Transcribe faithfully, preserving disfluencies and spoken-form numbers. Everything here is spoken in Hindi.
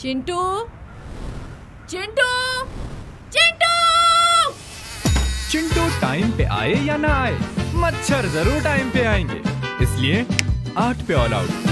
चिंटू, चिंटू, चिंटू। चिंटू टाइम पे आए या ना आए, मच्छर जरूर टाइम पे आएंगे। इसलिए आठ पे ऑल आउट।